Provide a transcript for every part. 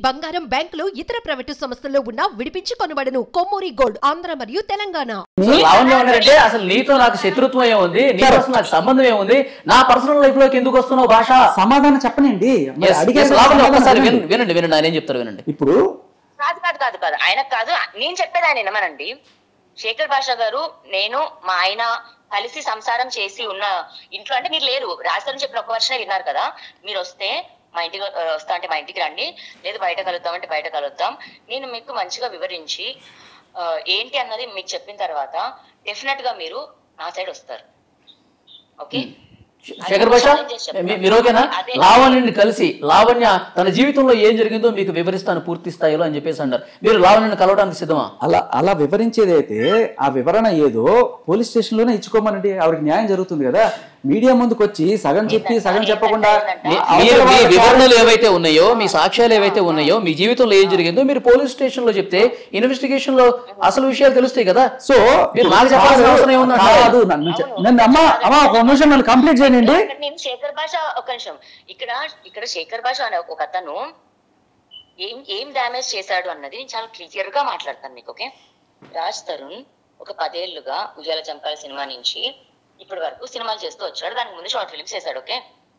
బంగారం బ్యాంకులు ఇతర ప్రైవేటు సంస్థల్లో ఉన్న విడిపించి కొనబడను. కొమ్మూరి గోల్డ్ ఆంధ్ర మరియు తెలంగాణ. లావణ్య ఉన్నారంటే అసలు నీతో నాకు శత్రుత్వం ఏముంది, నీతో అసలు నాకు సంబంధం ఏముంది, నా పర్సనల్ లైఫ్ లోకి ఎందుకు వస్తున్నావు భాష? సమాధానం చెప్పనండి. వినండి వినండి ఆయన ఏం చెప్తారు వినండి. ఇప్పుడు కాదు కాదు కాదు కాదు ఆయనకు కాదు, నేను చెప్పేది ఆయన వినమనండి. శేఖర్ భాష గారు, నేను మా ఆయన కలిసి సంసారం చేసి ఉన్న ఇంట్లో, అంటే మీరు లేరు, రాజధాని చెప్పిన ఒక వర్షనే విన్నారు కదా, మీరు వస్తే మా ఇంటికి వస్తా అంటే మా ఇంటికి రండి, లేదు బయట కలుద్దాం అంటే బయట కలుద్దాం. నేను మీకు మంచిగా వివరించి ఏంటి అన్నది మీకు చెప్పిన తర్వాత డెఫినెట్ గా మీరు నా సైడ్ వస్తారు. ఓకే శేఖర్ భాష మీరు ఓకేనా? లావణ్యని కలిసి లావణ్య తన జీవితంలో ఏం జరిగిందో మీకు వివరిస్తాను పూర్తి స్థాయిలో అని చెప్పేసి అన్నారు. మీరు లావణ్యని కలవడానికి సిద్ధమా? అలా వివరించేది అయితే ఆ వివరణ ఏదో పోలీస్ స్టేషన్ లోనే ఇచ్చుకోమనండి, ఆవిడకి న్యాయం జరుగుతుంది కదా. మీడియా ముందుకు వచ్చి సగం చెప్పి సగం చెప్పకుండా వివరణలు ఏవైతే ఉన్నాయో, మీ సాక్ష్యాలు ఏవైతే ఉన్నాయో, మీ జీవితంలో ఏం జరిగిందో మీరు పోలీస్ స్టేషన్ లో చెప్తే ఇన్వెస్టిగేషన్ లో అసలు విషయాలు తెలుస్తాయి కదా. సో మీరు నాకు చెప్పాల్సిన అవసరం ఏముందండి? అమ్మా ఒక నిమిషం నన్ను కంప్లీట్ చేయండి. నేను శేఖర్ భాష ఒక నిమిషం, ఇక్కడ శేఖర్ భాష అనే ఒక అతను ఏం డ్యామేజ్ చేశాడు అన్నది నేను చాలా క్లియర్ గా మాట్లాడతాను మీకు. ఓకే, రాజ్ తరుణ్ ఒక 10 ఏళ్లుగా ఉయ్యాల చంపాల సినిమా నుంచి ఇప్పటి వరకు సినిమాలు చేస్తూ వచ్చాడు. దానికి ముందు షార్ట్ ఫిల్మ్స్ చేశాడు. ఓకే,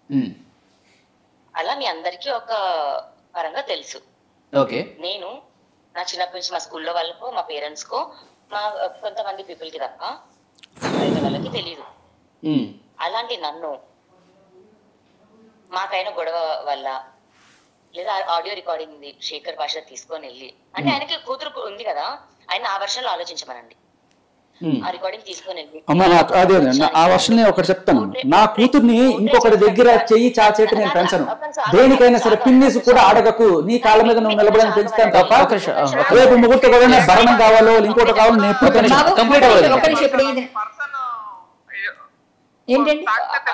అలా మీ అందరికీ ఒక పరంగా తెలుసు. ఓకే, నేను నా చిన్నప్పటి నుంచి మా స్కూల్లో వాళ్ళకో, మా పేరెంట్స్ కో, మా కొంతమంది పీపుల్ కి తప్ప బయట వాళ్ళకి తెలియదు. అలాంటి నన్ను మాకైన గొడవ వల్ల లేదా ఆడియో రికార్డింగ్ శేఖర్ భాష తీసుకొని వెళ్ళి, అంటే ఆయనకి కూతురు ఉంది కదా, ఆయన ఆ వర్షంలో ఆలోచించమనండి. ఆ రికార్డింగ్ తీసుకొని వెళ్ళి ఆ వర్షన్ ఒకటి చెప్తాను, నా కూతుర్ని ఇంకొకటి దగ్గర చెయ్యి చాచేటి నేను పెంచను, దేనికైనా సరే పిన్నిస్ కూడా అడగకు, నీ కాళ్ళ మీద నువ్వు నిలబడని పెంచుతాను తప్ప రేపు ముగ్గురితో కూడా భరణం కావాలో ఇంకోటి కావాలో నేను ఎప్పుడు కంప్లీట్ అవ్వలేదు. ఏంటండి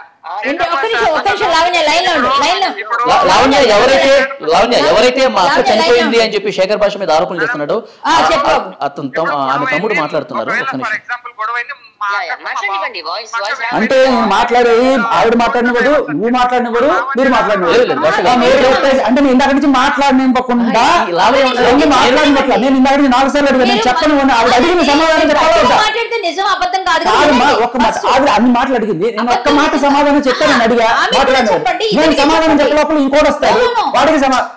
లావణ్య ఎవరైతే మా అక్క చనిపోయింది అని చెప్పి శేఖర్ భాష మీద ఆరోపణలు చేస్తున్నాడు, ఆమె తమ్ముడు మాట్లాడుతున్నారు. అంటే మాట్లాడేది ఆవిడ మాట్లాడినవాడు, నువ్వు మాట్లాడినవాడు, మీరు మాట్లాడినవాడు. అంటే నేను ఇందాక నుంచి మాట్లాడినివ్వకుండా మాట్లాడినట్ల నేను ఇందాక 4 సార్లు అడిగా, నేను చెప్పను ఆవిడ అడిగిన సమాధానం చెప్పాలి. ఆవిడ అన్ని మాటలు అడిగింది, నేను ఒక్క మాట సమాధానం చెప్పాను, నేను అడిగా మాట్లాడిన నేను సమాధానం చెప్పేటప్పుడు ఇంకోటి వస్తాడు, వాడికి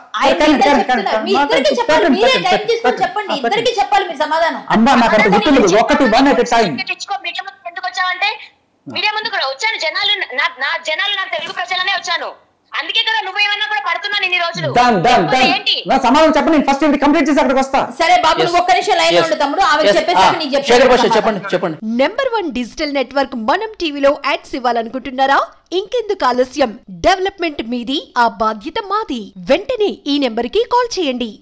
అమ్మా నాకు అంత గుర్తులేదు. ఒకటి వన్ ఎట్ టైం ఎందుకు వచ్చావంటే మీడియా ముందు కూడా వచ్చాను, జనాలు నా తెలుగు ప్రజలనే వచ్చాను, అందుకే కదా నువ్వేమన్నా కూడా పడుతున్నాను ఇన్ని రోజులు. నా సమాధానం చెప్పండి, నేను ఫస్ట్ కంప్లీట్ చేసి అక్కడికి వస్తా. సరే బాబు, నువ్వు ఒక్క నిమిషం లైన్ లో ఉండు తమ్ముడు, ఆమె చెప్పండి. చెప్పండి. నెంబర్ 1 డిజిటల్ నెట్వర్క్ మనం టీవీలో యాడ్స్ ఇవ్వాలనుకుంటున్నారా? ఇంకెందుకు ఆలస్యం? డెవలప్మెంట్ మీది, ఆ బాధ్యత మాది. వెంటనే ఈ నెంబర్ కి కాల్ చేయండి.